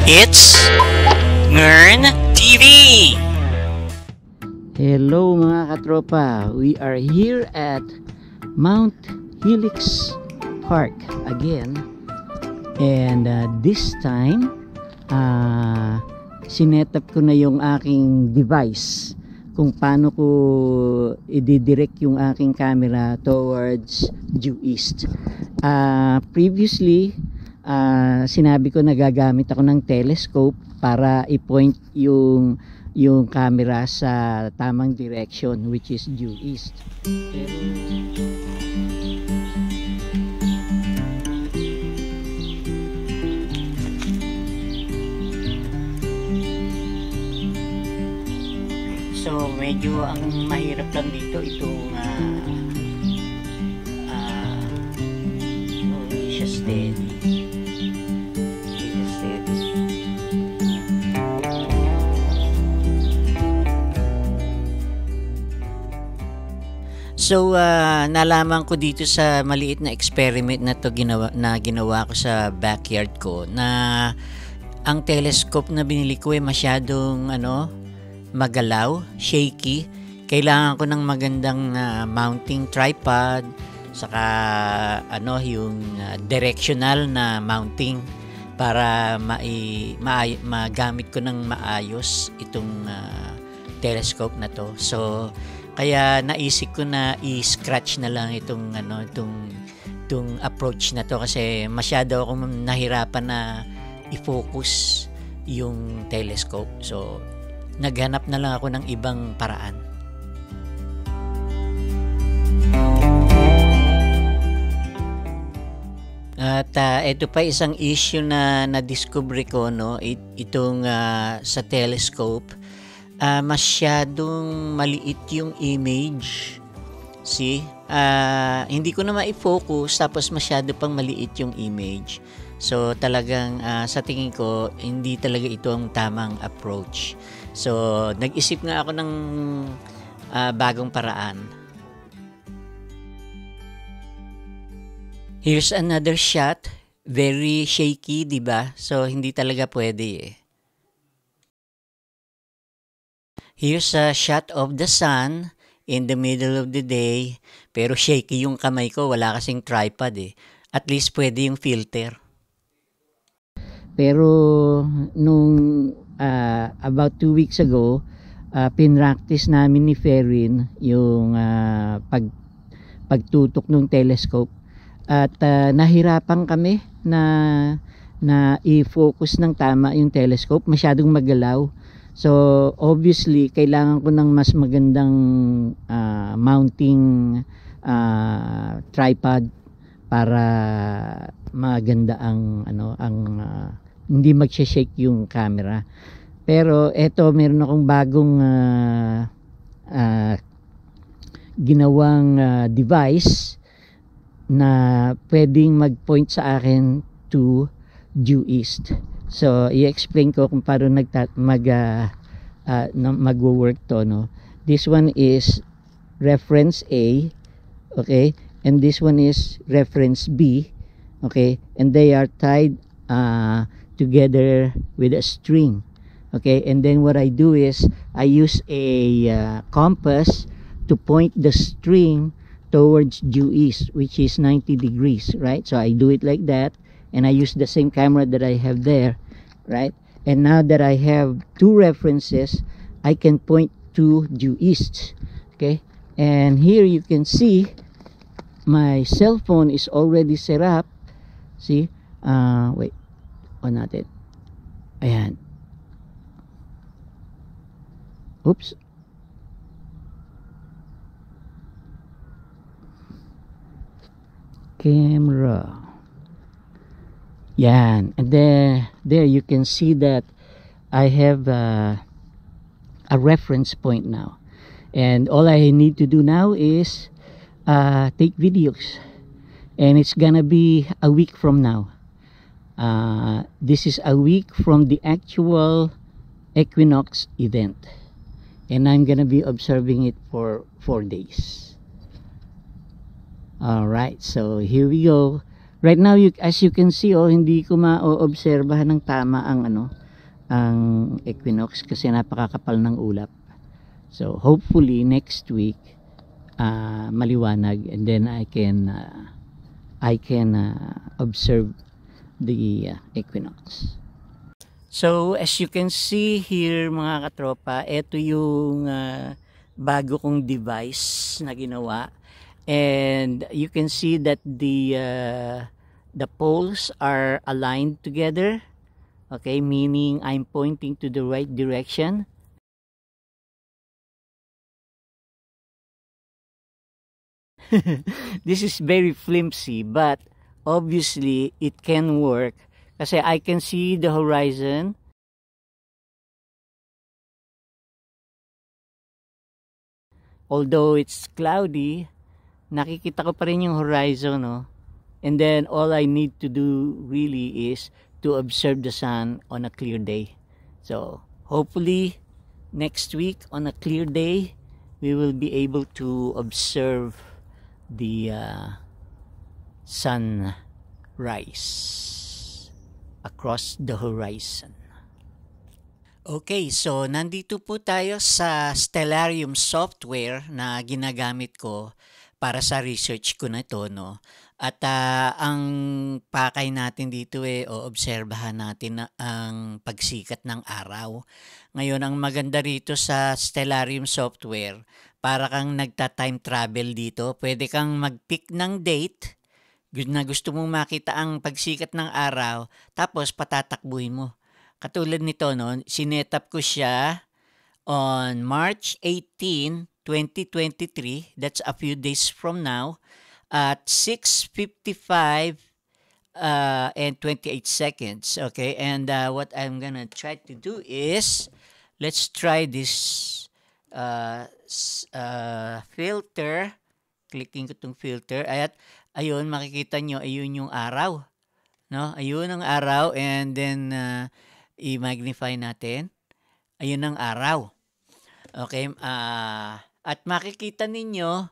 It's Ngern TV! Hello mga katropa, we are here at Mount Helix Park again, and this time sinetup ko na yung aking device kung paano ko i-direct yung aking camera towards due east. Previously sinabi ko na gagamit ako ng telescope para i-point yung camera sa tamang direction, which is due east. So medyo ang mahirap lang dito itong hindi siya steady. So nalaman ko dito sa maliit na experiment na to ginawa ko sa backyard ko na ang telescope na binili ko ay masyadong magalaw, shaky. Kailangan ko ng magandang mounting tripod, saka yung directional na mounting para magamit ko ng maayos itong telescope na to. So kaya naisip ko na i-scratch na lang itong approach na to kasi masyado akong nahirapan na i-focus yung telescope. So naghanap na lang ako ng ibang paraan. At ito pa isang issue na na-discover ko, itong sa telescope. Masyadong maliit yung image. See? Hindi ko na ma-focus tapos masyado pang maliit yung image. So talagang sa tingin ko hindi talaga ito ang tamang approach. So nag-isip nga ako ng bagong paraan. Here's another shot. Very shaky, diba? So hindi talaga pwede eh. Here's a shot of the sun in the middle of the day. Pero shaky yung kamay ko. Wala kasing tripod eh. At least pwede yung filter. Pero nung about 2 weeks ago, pinractice namin ni Ferrin yung pagtutok ng telescope. At nahirapan kami na i-focus ng tama yung telescope. Masyadong magalaw. So obviously kailangan ko ng mas magandang mounting tripod para maganda ang hindi magsha-shake yung camera. Pero eto, meron akong bagong ginawang device na pwedeng mag-point sa akin to due east. So, i-explain ko kung paano mag-work to, This one is reference A, okay? And this one is reference B, okay? And they are tied together with a string, okay? And then what I do is I use a compass to point the string towards due east, which is 90 degrees, right? So I do it like that. And I use the same camera that I have there, right? And now that I have two references, I can point to due east, okay? And here you can see my cell phone is already set up. See? Wait. On natin. Ayan. Oops. Camera. Yan. And then there you can see that I have a reference point now. And all I need to do now is take videos. And it's gonna be a week from now. This is a week from the actual equinox event. And I'm gonna be observing it for 4 days. Alright, so here we go. Right now, as you can see, hindi ko ma-obserbahan ng tama ang equinox kasi napakakapal ng ulap. So, hopefully next week maliwanag, and then I can observe the equinox. So, as you can see here mga katropa, ito yung bago kong device na ginawa. And you can see that the poles are aligned together. Okay, meaning I'm pointing to the right direction. This is very flimsy, but obviously it can work kasi I can see the horizon. Although it's cloudy, nakikita ko pa rin yung horizon, no? And then all I need to do really is to observe the sun on a clear day. So hopefully next week on a clear day, we will be able to observe the sun rise across the horizon. Okay, so nandito po tayo sa Stellarium software na ginagamit ko para sa research ko na ito, no? At ang pakay natin dito obserbahan natin ang pagsikat ng araw. Ngayon, ang maganda rito sa Stellarium software, para kang nagta-time travel dito. Pwede kang mag-pick ng date na gusto mong makita ang pagsikat ng araw, tapos patatakbuhin mo. Katulad nito, no, sinetap ko siya on March 18, 2023. That's a few days from now at 6:55 and 28 seconds. Okay, and what I'm gonna try to do is, let's try this filter. Clicking ko itong filter. At ayun, makikita nyo, ayun yung araw. No? Ayun ang araw, and then i-magnify natin. Ayun ang araw. Okay, at makikita ninyo,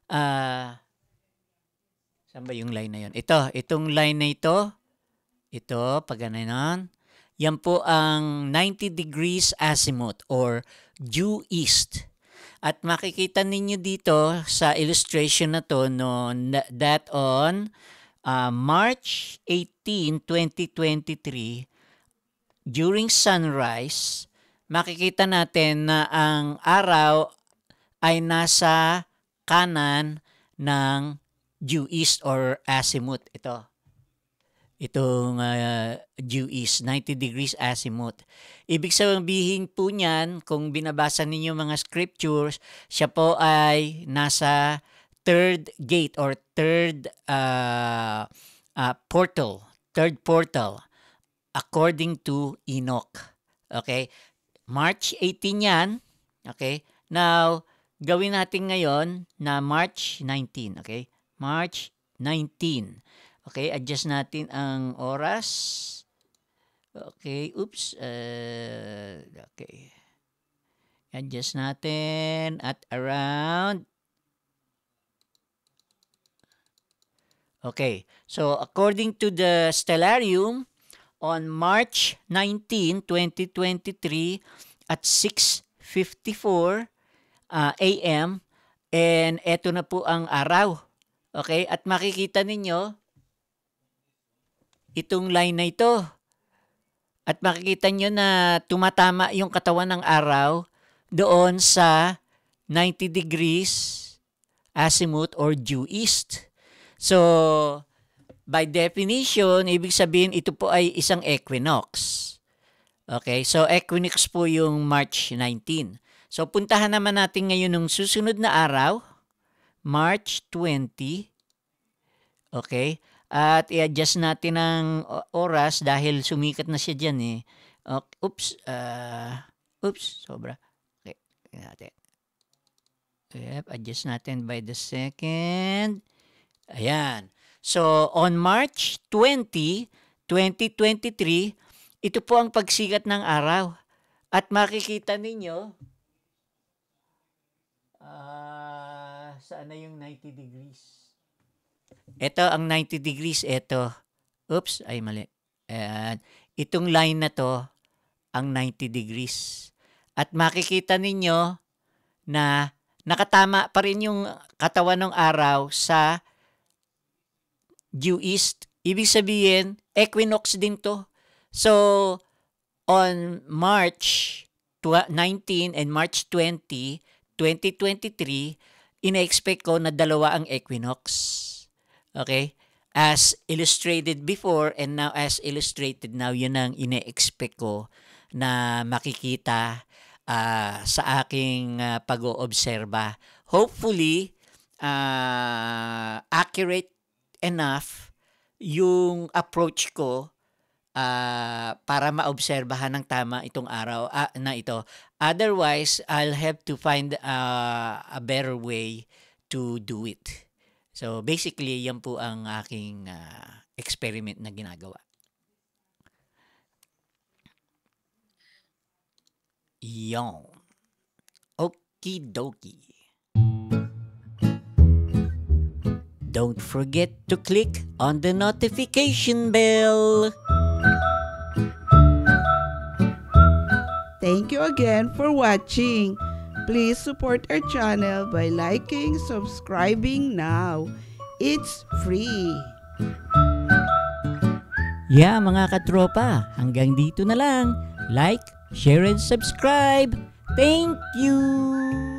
saan ba yung line na yun? Itong line na ito, pag gano'n, yan po ang 90 degrees azimuth or due east. At makikita ninyo dito sa illustration na to, no, that on March 18, 2023, during sunrise, makikita natin na ang araw ay nasa kanan ng due east or azimuth. Itong due east, 90 degrees azimuth. Ibig sabihin po niyan, kung binabasa ninyo mga scriptures, siya po ay nasa third gate or third portal according to Enoch. Okay? March 18 yan. Okay? Now, gawin natin ngayon na March 19. Okay? March 19. Okay? Adjust natin ang oras. Okay. Oops. Okay. Adjust natin at around. Okay. So, according to the Stellarium, on March 19, 2023 at 6:54 a.m. and eto na po ang araw. Okay? At makikita ninyo itong line na ito. At makikita nyo na tumatama yung katawan ng araw doon sa 90 degrees azimuth or due east. So, by definition, ibig sabihin ito po ay isang equinox. Okay, so equinox po yung March 19. So puntahan naman natin ngayon ng susunod na araw, March 20. Okay, at i-adjust natin ang oras dahil sumikat na siya dyan eh. Okay, oops, sobra. Okay, natin. Yep, adjust natin by the second. Ayan. So, on March 20, 2023, ito po ang pagsikat ng araw. At makikita ninyo, saan na yung 90 degrees? Ito ang 90 degrees. Ito. Oops, ay mali. Ayan. Itong line na to, ang 90 degrees. At makikita ninyo na nakatama pa rin yung katawan ng araw sa due east. Ibig sabihin, equinox din to. So, on March 19 and March 20, 2023, ina-expect ko na dalawa ang equinox. Okay? As illustrated before and now as illustrated now, yun ang ina-expect ko na makikita sa aking pag-oobserba. Hopefully, accurate enough yung approach ko para maobserbahan ng tama itong araw na ito. Otherwise, I'll have to find a better way to do it. So basically, yan po ang aking experiment na ginagawa. Yon. Okie dokie. Don't forget to click on the notification bell. Thank you again for watching. Please support our channel by liking, subscribing now. It's free. Yeah, mga katropa, hanggang dito na lang. Like, share, and subscribe. Thank you!